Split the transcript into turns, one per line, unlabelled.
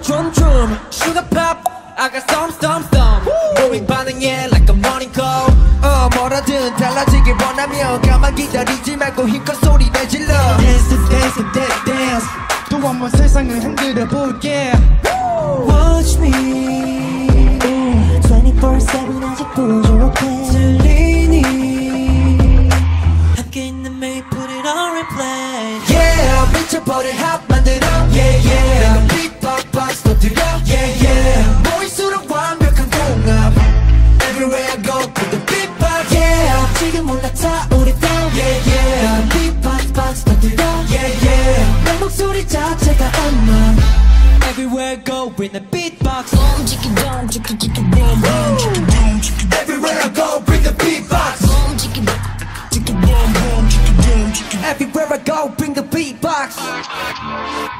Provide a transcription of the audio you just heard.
춤 Sugar pop I got some Going 반응해 like a morning call 뭐라든 달라지길 원하며 가만 기다리지 말고 힘껏 소리 내질러
Dance to dance to dance dance 또 한 번 세상을 흔들어 볼게
Watch me
24/7 아직 부족해
들리니
함께 있는 매일 put it on replay
Yeah 미쳐버릴 핫 만들어 Yeah yeah 내가 beatbox 터뜨려 Yeah yeah 모일수록 완벽한 공합 Everywhere I go put the beatbox Yeah
지금 올라타 우리 down
Yeah yeah
beatbox 터뜨려
Yeah yeah
내 목소리 자체가 엄마
Everywhere I go bring the beatbox
boom chicken boom chicken chicken boom boom chicken boom chicken
Everywhere I go bring the beatbox
boom chicken chicken boom boom chicken boom chicken
Everywhere I go bring the beatbox